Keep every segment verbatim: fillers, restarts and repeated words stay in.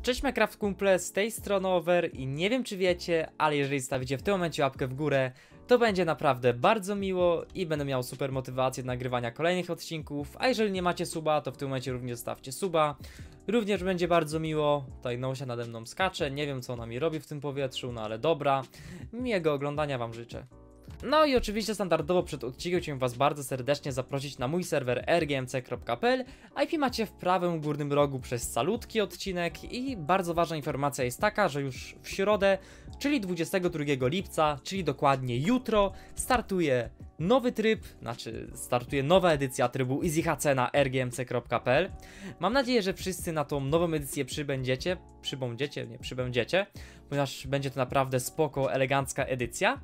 Cześć Minecraft kumple, z tej strony Over i nie wiem czy wiecie, ale jeżeli stawicie w tym momencie łapkę w górę, to będzie naprawdę bardzo miło i będę miał super motywację do nagrywania kolejnych odcinków, a jeżeli nie macie suba, to w tym momencie również stawcie suba. Również będzie bardzo miło. Tutaj Nosia nade mną skacze, nie wiem co ona mi robi w tym powietrzu, no ale dobra. Miłego oglądania wam życzę. No i oczywiście standardowo przed odcinkiem chciałem was bardzo serdecznie zaprosić na mój serwer r g m c kropka p l. I p macie w prawym górnym rogu przez calutki odcinek i bardzo ważna informacja jest taka, że już w środę, czyli dwudziestego drugiego lipca, czyli dokładnie jutro, startuje nowy tryb, znaczy startuje nowa edycja trybu EasyHC na r g m c kropka p l. Mam nadzieję, że wszyscy na tą nową edycję przybędziecie, przybędziecie, nie przybędziecie, ponieważ będzie to naprawdę spoko, elegancka edycja.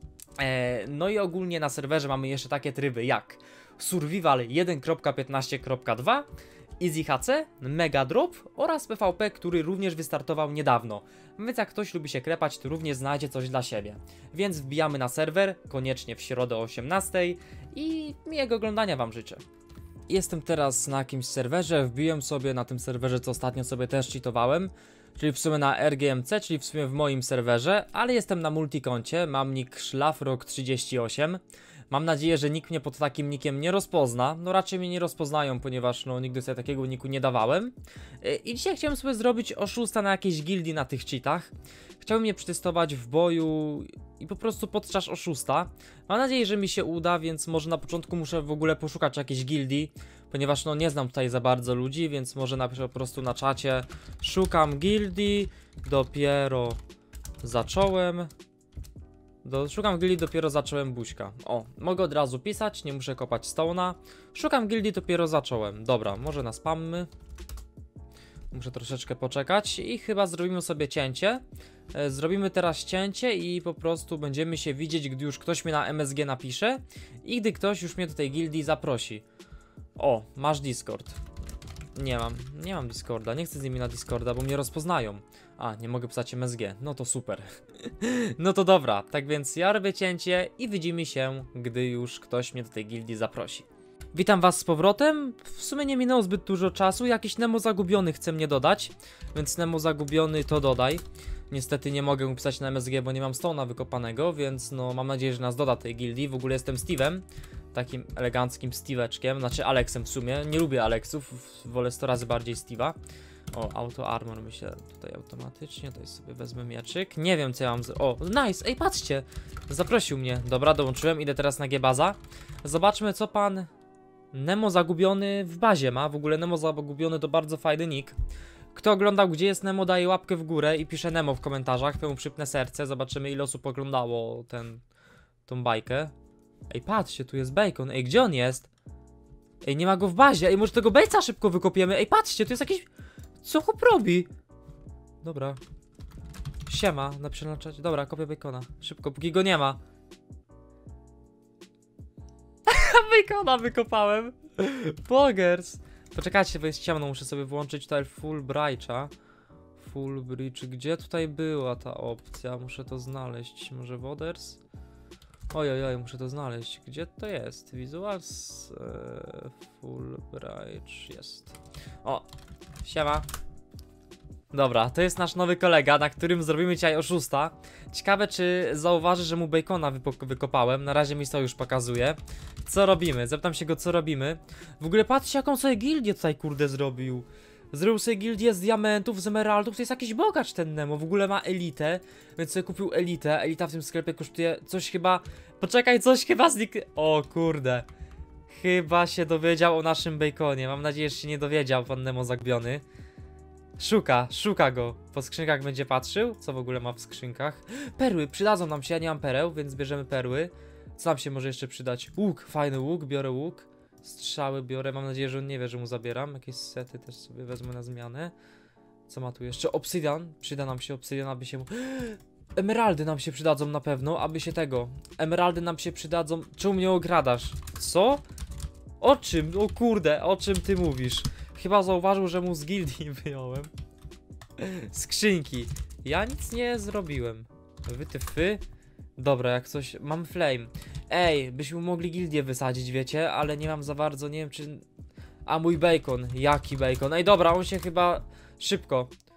No i ogólnie na serwerze mamy jeszcze takie tryby jak Survival jeden kropka piętnaście kropka dwa, EasyHC, Mega Drop oraz P V P, który również wystartował niedawno. Więc jak ktoś lubi się klepać, to również znajdzie coś dla siebie. Więc wbijamy na serwer, koniecznie w środę o osiemnastej i miłego oglądania wam życzę. Jestem teraz na jakimś serwerze, wbiłem sobie na tym serwerze, co ostatnio sobie też cheatowałem, czyli w sumie na R G M C, czyli w sumie w moim serwerze, ale jestem na multikoncie, mam nick szlafrok trzydzieści osiem. Mam nadzieję, że nikt mnie pod takim nickiem nie rozpozna, no raczej mnie nie rozpoznają, ponieważ no nigdy sobie takiego nicku nie dawałem. I dzisiaj chciałem sobie zrobić oszusta na jakiejś gildii na tych cheatach. Chciałbym je przetestować w boju i po prostu podczas oszusta. Mam nadzieję, że mi się uda, więc może na początku muszę w ogóle poszukać jakiejś gildii, ponieważ no nie znam tutaj za bardzo ludzi, więc może napiszę po prostu na czacie: szukam gildii, dopiero zacząłem. Do, szukam gildii, dopiero zacząłem buźka. O, mogę od razu pisać, nie muszę kopać stone'a. Szukam gildii, dopiero zacząłem. Dobra, może naspammy. Muszę troszeczkę poczekać i chyba zrobimy sobie cięcie. E, zrobimy teraz cięcie i po prostu będziemy się widzieć, gdy już ktoś mnie na M S G napisze i gdy ktoś już mnie do tej gildii zaprosi. O, masz Discord. Nie mam, nie mam Discorda, nie chcę z nimi na Discorda, bo mnie rozpoznają. A, nie mogę pisać M S G, no to super. No to dobra, tak więc ja robię cięcie i widzimy się, gdy już ktoś mnie do tej gildii zaprosi. Witam was z powrotem, w sumie nie minęło zbyt dużo czasu, jakiś Nemo zagubiony chce mnie dodać, więc Nemo zagubiony to dodaj. Niestety nie mogę pisać na M S G, bo nie mam stone'a wykopanego, więc no mam nadzieję, że nas doda tej gildii. W ogóle jestem Steve'em, takim eleganckim Steve'eczkiem, znaczy Alexem w sumie, nie lubię Alexów, wolę sto razy bardziej Steve'a. O, auto armor myślę tutaj automatycznie, tutaj sobie wezmę mieczyk, nie wiem co ja mam z... O, nice, ej patrzcie, zaprosił mnie, dobra, dołączyłem, idę teraz na G-baza. Zobaczmy co pan Nemo zagubiony w bazie ma, w ogóle Nemo zagubiony to bardzo fajny nick. Kto oglądał gdzie jest Nemo, daje łapkę w górę i pisze Nemo w komentarzach, temu przypnę serce, zobaczymy ile osób oglądało ten, tą bajkę. Ej patrzcie, tu jest bacon, ej gdzie on jest? Ej nie ma go w bazie, ej może tego bejca szybko wykopiemy, ej patrzcie, tu jest jakiś... Co chłop robi? Dobra. Siema, napiszę na czacie. Dobra, kopię bacona. Szybko, póki go nie ma. Bacona wykopałem. Pogers. Poczekajcie, bo jest ciemno, muszę sobie włączyć tutaj full bridge'a. Full bridge, gdzie tutaj była ta opcja? Muszę to znaleźć. Może woders? Ojoj, oj, muszę to znaleźć. Gdzie to jest? Visuals? Eee, full bridge jest. O, siema. Dobra, to jest nasz nowy kolega, na którym zrobimy dzisiaj oszusta. Ciekawe czy zauważy, że mu bacona wykopałem. Na razie mi to już pokazuje. Co robimy? Zapytam się go co robimy. W ogóle patrzcie jaką sobie gildię tutaj kurde zrobił. Zrobił sobie gildię z diamentów, z emeraldów. To jest jakiś bogacz ten Nemo. W ogóle ma elitę, więc sobie kupił elitę. Elita w tym sklepie kosztuje coś chyba... Poczekaj, coś chyba znik... O kurde. Chyba się dowiedział o naszym baconie. Mam nadzieję, że się nie dowiedział pan Nemo zagubiony. Szuka, szuka go. Po skrzynkach będzie patrzył. Co w ogóle ma w skrzynkach? Perły, przydadzą nam się. Ja nie mam pereł, więc bierzemy perły. Co nam się może jeszcze przydać? Łuk, fajny łuk, biorę łuk. Strzały biorę, mam nadzieję, że on nie wie, że mu zabieram. Jakieś sety też sobie wezmę na zmianę. Co ma tu jeszcze? Obsydian. Przyda nam się obsydian, aby się mu... Emeraldy nam się przydadzą na pewno, aby się tego... Emeraldy nam się przydadzą... Czemu mnie ogradasz? Co? O czym? O kurde, o czym ty mówisz? Chyba zauważył, że mu z gildii wyjąłem skrzynki. Ja nic nie zrobiłem. Wytyfy. Dobra, jak coś... Mam flame. Ej, byśmy mogli gildię wysadzić, wiecie? Ale nie mam za bardzo, nie wiem czy... A mój bacon. Jaki bacon? Ej, dobra, on się chyba... Szybko.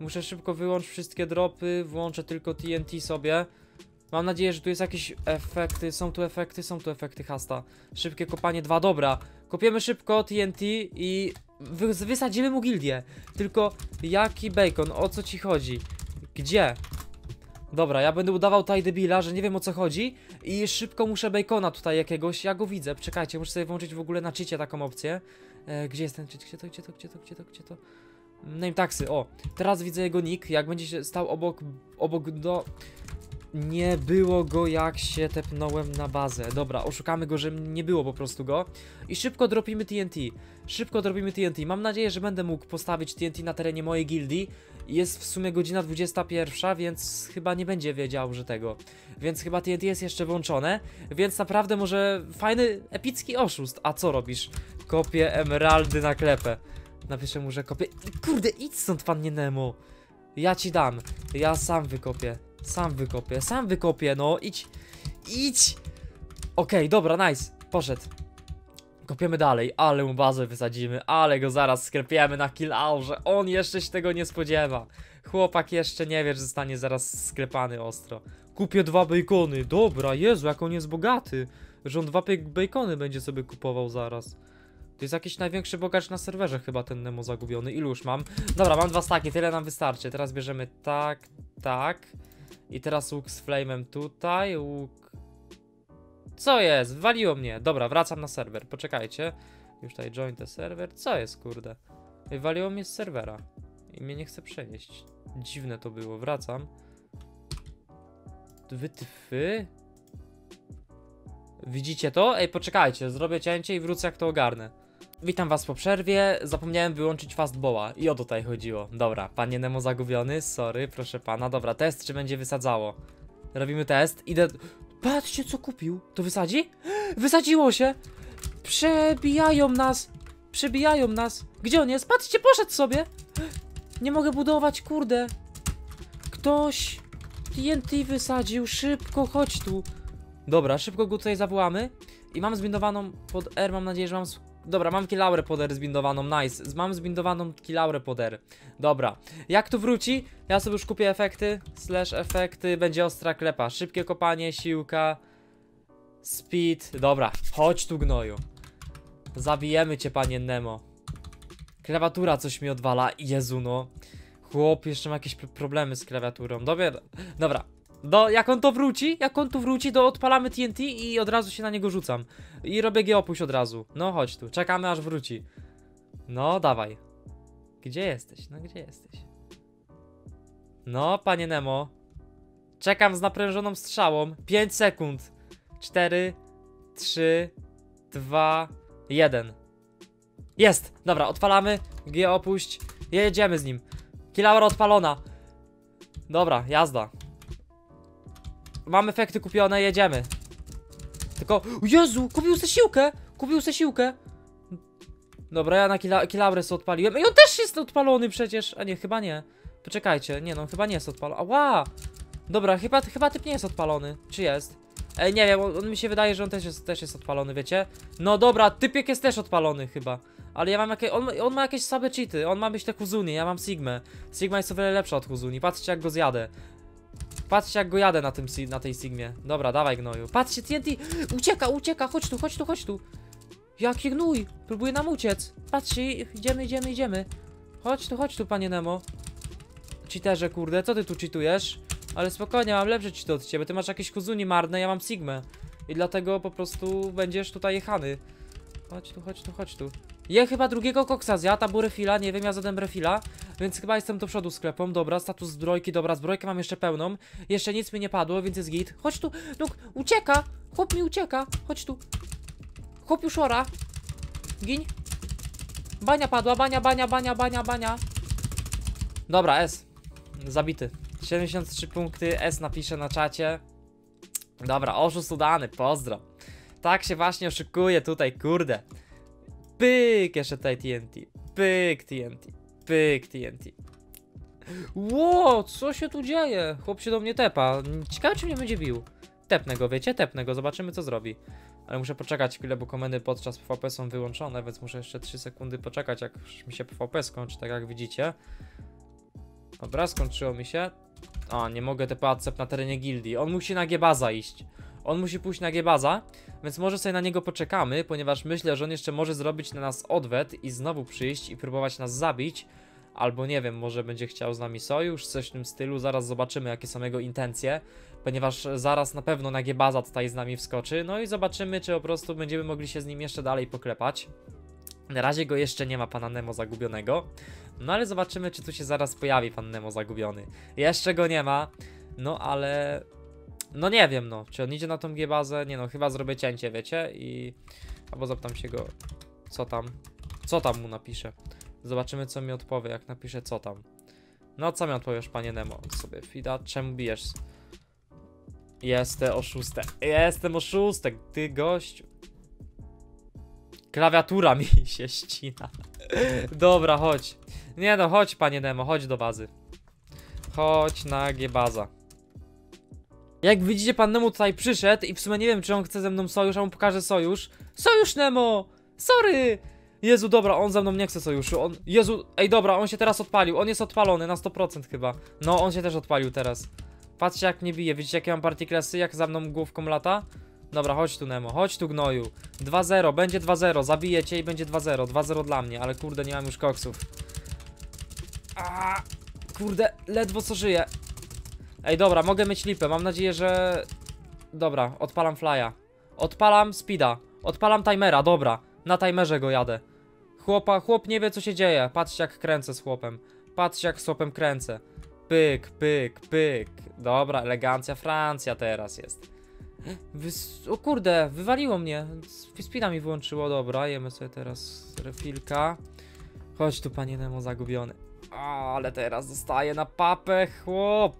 Muszę szybko wyłączyć wszystkie dropy, włączę tylko T N T sobie. Mam nadzieję, że tu jest jakieś efekty, są tu efekty, są tu efekty Hasta. Szybkie kopanie dwa, dobra. Kopiemy szybko T N T i wy wysadzimy mu gildię. Tylko jaki bacon, o co ci chodzi? Gdzie? Dobra, ja będę udawał tutaj debila, że nie wiem o co chodzi. I szybko muszę bacona tutaj jakiegoś, ja go widzę, czekajcie, muszę sobie włączyć w ogóle na cheacie taką opcję. E, gdzie jest ten cheat, gdzie to, gdzie to, gdzie to, gdzie to, gdzie to? Name taxy, o, teraz widzę jego nick, jak będzie się stał obok, obok do... Nie było go, jak się tepnąłem na bazę. Dobra, oszukamy go, że nie było po prostu go. I szybko dropimy T N T. Szybko dropimy T N T. Mam nadzieję, że będę mógł postawić T N T na terenie mojej gildii. Jest w sumie godzina dwudziesta pierwsza, więc chyba nie będzie wiedział, że tego. Więc chyba T N T jest jeszcze włączone. Więc naprawdę może fajny, epicki oszust. A co robisz? Kopię emeraldy na klepę. Napiszę mu, że kopię... Kurde, idź stąd, panie Nemo. Ja ci dam. Ja sam wykopię. Sam wykopię, sam wykopię, no idź, idź. Okej, okay, dobra, nice, poszedł. Kopiemy dalej, ale mu bazę wysadzimy, ale go zaraz sklepiemy na kill-aurze. On jeszcze się tego nie spodziewa. Chłopak jeszcze nie wie, że zostanie zaraz sklepany ostro. Kupię dwa bacony, dobra, Jezu, jak on jest bogaty. Że on dwa bacony będzie sobie kupował zaraz. To jest jakiś największy bogacz na serwerze chyba ten Nemo zagubiony. Ilu już mam? Dobra, mam dwa staki, tyle nam wystarczy. Teraz bierzemy tak, tak. I teraz łuk z flame'em tutaj, łuk... Co jest? Waliło mnie. Dobra, wracam na serwer, poczekajcie. Już tutaj join the server. Co jest, kurde? Waliło mnie z serwera. I mnie nie chce przenieść. Dziwne to było, wracam. Wytyfy? Widzicie to? Ej, poczekajcie, zrobię cięcie i wrócę, jak to ogarnę. Witam was po przerwie, zapomniałem wyłączyć fastballa i o to tutaj chodziło. Dobra, panie Nemo zagubiony, sorry, proszę pana. Dobra, test, czy będzie wysadzało. Robimy test, idę... Patrzcie, co kupił. To wysadzi? Wysadziło się! Przebijają nas! Przebijają nas! Gdzie on jest? Patrzcie, poszedł sobie! Nie mogę budować, kurde! Ktoś T N T wysadził, szybko, chodź tu! Dobra, szybko go tutaj zawołamy. I mam zbindowaną pod R, mam nadzieję, że mam... Dobra, mam kilaurę pod R zbindowaną, nice. Mam zbindowaną kilaurę pod R. Dobra, jak tu wróci, ja sobie już kupię efekty, slash efekty, będzie ostra klepa. Szybkie kopanie, siłka, speed. Dobra, chodź tu, gnoju. Zabijemy cię, panie Nemo. Klawiatura coś mi odwala, Jezu no. Chłop, jeszcze ma jakieś problemy z klawiaturą. Dobra, dobra. Do, jak on to wróci, jak on tu wróci, to odpalamy T N T i od razu się na niego rzucam. I robię G-opuść od razu. No chodź tu, czekamy aż wróci. No dawaj. Gdzie jesteś? No gdzie jesteś? No, panie Nemo. Czekam z naprężoną strzałą. pięć sekund. cztery, trzy, dwa, jeden. Jest! Dobra, odpalamy. G-opuść. Jedziemy z nim. Kilaura odpalona. Dobra, jazda. Mam efekty kupione, jedziemy. Tylko, Jezu, kupił se siłkę. Kupił se siłkę. Dobra, ja na kila, kilaurę sobie odpaliłem. I on też jest odpalony przecież. A nie, chyba nie. Poczekajcie, nie no, chyba nie jest odpalony. Ała! Dobra, chyba, chyba typ nie jest odpalony. Czy jest? Ej, nie wiem, on, on mi się wydaje, że on też jest, też jest odpalony, wiecie? No dobra, typiek jest też odpalony chyba. Ale ja mam jakieś, on, on ma jakieś słabe cheaty. On ma być te Huzuni, ja mam Sigmę. Sigma jest o wiele lepsza od Huzuni. Patrzcie, jak go zjadę. Patrzcie, jak go jadę na, tym, na tej Sigmie. Dobra, dawaj, gnoju. Patrzcie, T N T! Ucieka, ucieka, chodź tu, chodź tu, chodź tu. Jaki gnój! Próbuje nam uciec. Patrzcie, idziemy, idziemy, idziemy. Chodź tu, chodź tu, panie Nemo. Cheaterze, kurde, co ty tu cheatujesz? Ale spokojnie, mam lepsze cheaty od ciebie. Ty masz jakieś Huzuni marne, ja mam Sigmę. I dlatego po prostu będziesz tutaj jechany. Chodź tu, chodź tu, chodź tu. Je chyba drugiego koksa zjadł, albo refila, nie wiem, ja zadam refila. Więc chyba jestem do przodu sklepą. Dobra, status zbrojki, dobra, zbrojkę mam jeszcze pełną. Jeszcze nic mi nie padło, więc jest git. Chodź tu, no, ucieka! Chłop mi ucieka, chodź tu. Chłop już ora. Giń. Bania padła, bania, bania, bania, bania, bania. Dobra, S. Zabity. siedemdziesiąt trzy punkty, S napiszę na czacie. Dobra, oszust udany, pozdro. Tak się właśnie oszukuje tutaj, kurde. Pyk, jeszcze tutaj T N T. Pyk, T N T. Pyk, T N T. Ło, co się tu dzieje? Chłop się do mnie tepa. Ciekawe, czy mnie będzie bił. Tepnę go, wiecie? Tepnę go, zobaczymy, co zrobi. Ale muszę poczekać chwilę, bo komendy podczas P V P są wyłączone, więc muszę jeszcze trzy sekundy poczekać, jak mi się P V P skończy, tak jak widzicie. Dobra, skończyło mi się. A, nie mogę te accept na terenie gildii. On musi na G-baza iść. On musi pójść na G-baza, więc może sobie na niego poczekamy, ponieważ myślę, że on jeszcze może zrobić na nas odwet i znowu przyjść i próbować nas zabić. Albo nie wiem, może będzie chciał z nami sojusz, coś w tym stylu. Zaraz zobaczymy, jakie są jego intencje, ponieważ zaraz na pewno na G-baza tutaj z nami wskoczy. No i zobaczymy, czy po prostu będziemy mogli się z nim jeszcze dalej poklepać. Na razie go jeszcze nie ma, pana Nemo zagubionego. No ale zobaczymy, czy tu się zaraz pojawi pan Nemo zagubiony. Jeszcze go nie ma, no ale... No nie wiem, no, czy on idzie na tą G-bazę? Nie no, chyba zrobię cięcie, wiecie? I... Albo zapytam się go, co tam? Co tam mu napiszę? Zobaczymy, co mi odpowie, jak napiszę co tam. No, co mi odpowiesz, panie Nemo? Sobie Fida, czemu bijesz? Jestem oszustem. Jestem oszustem, ty gościu. Klawiatura mi się ścina. Dobra, chodź. Nie no, chodź, panie Nemo, chodź do bazy. Chodź na G-baza. Jak widzicie, pan Nemo tutaj przyszedł i w sumie nie wiem, czy on chce ze mną sojusz, a mu pokażę sojusz. Sojusz, Nemo! Sorry! Jezu, dobra, on ze mną nie chce sojuszu, on... Jezu, ej, dobra, on się teraz odpalił, on jest odpalony na sto procent chyba. No, on się też odpalił teraz. Patrzcie, jak mnie bije, widzicie, jakie mam partiklesy, jak za mną główką lata? Dobra, chodź tu, Nemo, chodź tu, gnoju. dwa zero, będzie dwa zero, zabiję cię i będzie dwa zero, dwa zero dla mnie, ale kurde, nie mam już koksów. A, kurde, ledwo co żyję. Ej, dobra, mogę mieć lipę, mam nadzieję, że... Dobra, odpalam flya. Odpalam speeda, odpalam timera, dobra. Na timerze go jadę. Chłopa, chłop nie wie, co się dzieje. Patrzcie, jak kręcę z chłopem. Patrzcie, jak z chłopem kręcę. Pyk, pyk, pyk. Dobra, elegancja Francja teraz jest. Wys o kurde, wywaliło mnie. Speeda mi wyłączyło, dobra. Jemy sobie teraz refilka. Chodź tu, panie Nemo zagubiony. O, ale teraz dostaję na papę, chłop.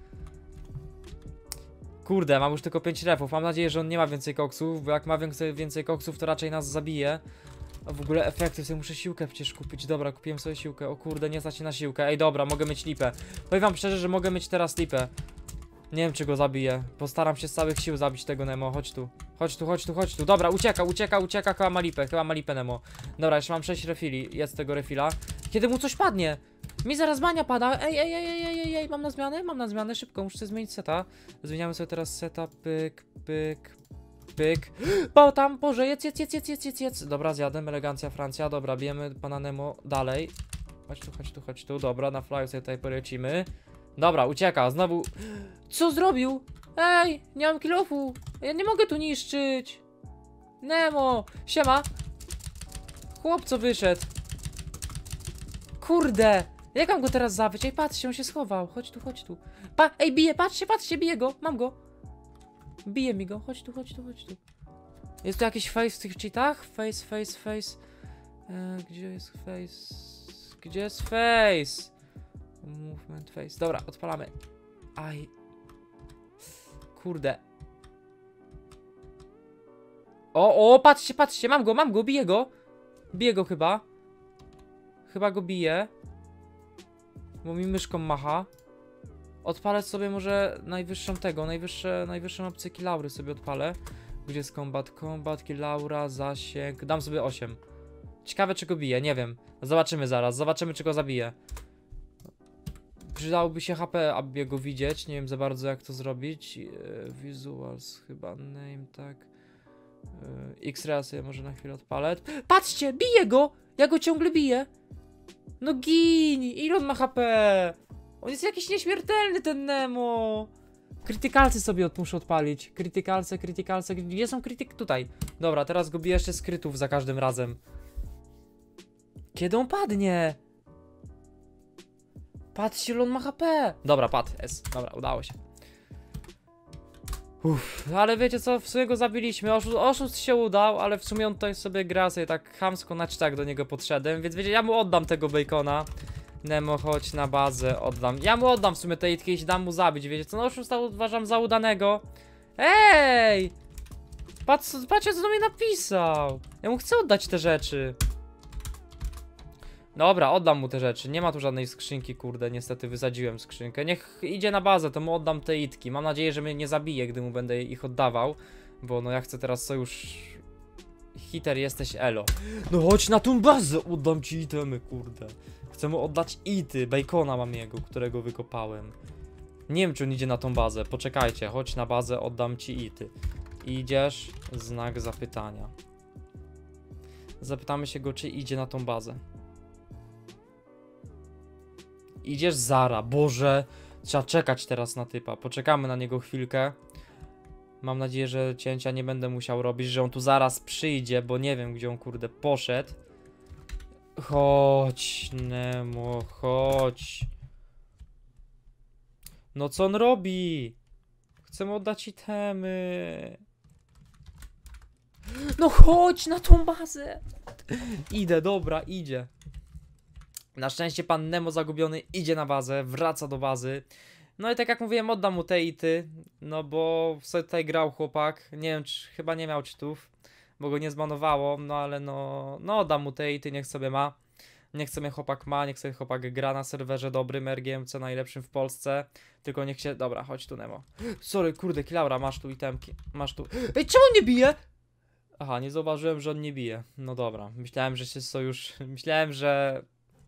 Kurde, mam już tylko pięć refów. Mam nadzieję, że on nie ma więcej koksów, bo jak ma więcej, więcej koksów, to raczej nas zabije. A w ogóle efekty, sobie muszę siłkę przecież kupić. Dobra, kupiłem sobie siłkę. O kurde, nie stać się na siłkę. Ej, dobra, mogę mieć lipę. Powiem wam szczerze, że mogę mieć teraz lipę. Nie wiem, czy go zabiję. Postaram się z całych sił zabić tego Nemo. Chodź tu. Chodź tu, chodź tu, chodź tu. Dobra, ucieka, ucieka, ucieka. Chyba ma lipę, chyba ma lipę Nemo. Dobra, jeszcze mam sześć refili. Jest tego refila. Kiedy mu coś padnie. Mi zaraz bania pada. Ej, ej, ej, ej, ej, ej, mam na zmianę? Mam na zmianę, szybko, muszę sobie zmienić seta. Zmieniamy sobie teraz seta, pyk, pyk, pyk. Bo tam, Boże, jedz, jedz, jedz, jedz, jedz, jedz, jedz. Dobra, zjadłem, elegancja Francja, dobra, bijemy pana Nemo dalej. Chodź tu, chodź tu, chodź tu, dobra, na flyu sobie tutaj polecimy. Dobra, ucieka, znowu. Co zrobił? Ej, nie mam kilofu. Ja nie mogę tu niszczyć. Nemo, siema. Chłopco wyszedł. Kurde. Jak mam go teraz zawyć? Ej, patrzcie, on się schował. Chodź tu, chodź tu. Pa, ej, bije, patrzcie, patrzcie, bije go. Mam go. Bije mi go. Chodź tu, chodź tu, chodź tu. Jest tu jakiś face w tych cheatach? Face, face, face. E, gdzie jest face? Gdzie jest face? Movement face. Dobra, odpalamy. Aj. Kurde. O, o, patrzcie, patrzcie, mam go, mam go, biję go. Biję go chyba. Chyba go biję. Bo mi myszką macha. Odpalę sobie może najwyższą tego, najwyższe, najwyższą opcję kilaury sobie odpalę. Gdzie jest combat? Combat, kilaura, zasięg. Dam sobie osiem. Ciekawe, czy go bije, nie wiem. Zobaczymy zaraz, zobaczymy, czy go zabije. Przydałoby się H P, aby go widzieć. Nie wiem za bardzo, jak to zrobić. Visuals, chyba name, tak. X-ray sobie może na chwilę odpalę. Patrzcie, bije go! Ja go ciągle biję. No gin! Ile on ma H P? On jest jakiś nieśmiertelny, ten Nemo. Krytykalcy sobie od, muszę odpalić. Krytykalce, krytykalce. Gdzie są krytyk? Tutaj. Dobra, teraz go biję jeszcze z krytów za każdym razem. Kiedy on padnie? Patrzcie, ile on ma H P. Dobra, padł. S. Dobra, udało się. Uff, ale wiecie co, w sumie go zabiliśmy, oszust, oszust się udał, ale w sumie on tutaj sobie gra, sobie tak chamsko na cztak do niego podszedłem, więc wiecie, ja mu oddam tego bacona. Nemo, chodź na bazę, oddam. Ja mu oddam w sumie te itki i dam mu zabić, wiecie co, no oszust uważam za udanego. Ej! Patrz, patrzcie, co do mnie napisał. Ja mu chcę oddać te rzeczy. Dobra, oddam mu te rzeczy. Nie ma tu żadnej skrzynki, kurde, niestety wysadziłem skrzynkę. Niech idzie na bazę, to mu oddam te itki. Mam nadzieję, że mnie nie zabije, gdy mu będę ich oddawał. Bo no ja chcę teraz sojusz... Hiter, jesteś elo. No chodź na tą bazę, oddam ci itemy, kurde. Chcę mu oddać ity, bacona mam jego, którego wykopałem. Nie wiem, czy on idzie na tą bazę, poczekajcie, chodź na bazę, oddam ci ity. Idziesz? Znak zapytania. Zapytamy się go, czy idzie na tą bazę. Idziesz? Zara, Boże. Trzeba czekać teraz na typa, poczekamy na niego chwilkę. Mam nadzieję, że cięcia nie będę musiał robić, że on tu zaraz przyjdzie, bo nie wiem, gdzie on kurde poszedł. Chodź, Nemo, chodź. No co on robi? Chcę oddać itemy. No chodź na tą bazę. Idę, dobra, idzie. Na szczęście pan Nemo zagubiony idzie na bazę, wraca do bazy. No i tak jak mówiłem, oddam mu te ity, no bo sobie tutaj grał chłopak, nie wiem, czy chyba nie miał cheatów, bo go nie zbanowało, no ale no, no oddam mu te ity, niech sobie ma. Niech sobie chłopak ma, niech sobie chłopak gra na serwerze dobrym R G M C, najlepszym w Polsce. Tylko niech się... Dobra, chodź tu, Nemo. Sorry, kurde, Kilaura, masz tu itemki. Masz tu... Ej, czemu on nie bije? Aha, nie zauważyłem, że on nie bije. No dobra, myślałem, że się sojusz... Myślałem, że...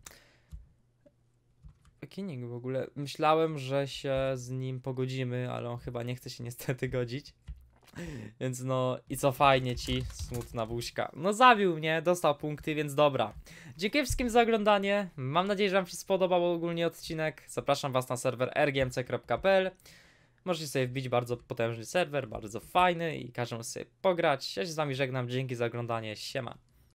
Jaki nick w ogóle? Myślałem, że się z nim pogodzimy, ale on chyba nie chce się niestety godzić. Więc no i co fajnie ci, smutna buźka. No zabił mnie, dostał punkty, więc dobra. Dziękuję wszystkim za oglądanie. Mam nadzieję, że wam się spodobał ogólnie odcinek. Zapraszam was na serwer r g m c kropka p l. Możecie sobie wbić bardzo potężny serwer, bardzo fajny i każdy może sobie pograć. Ja się z wami żegnam, dzięki za oglądanie, siema.